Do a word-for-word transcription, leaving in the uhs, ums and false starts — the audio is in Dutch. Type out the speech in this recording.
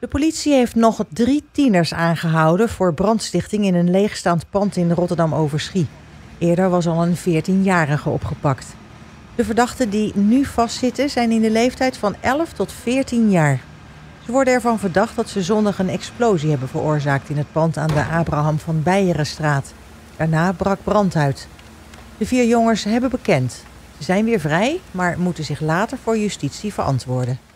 De politie heeft nog drie tieners aangehouden voor brandstichting in een leegstaand pand in Rotterdam-Overschie. Eerder was al een veertienjarige opgepakt. De verdachten die nu vastzitten zijn in de leeftijd van elf tot veertien jaar. Ze worden ervan verdacht dat ze zondag een explosie hebben veroorzaakt in het pand aan de Abraham van Beijerenstraat. Daarna brak brand uit. De vier jongens hebben bekend. Ze zijn weer vrij, maar moeten zich later voor justitie verantwoorden.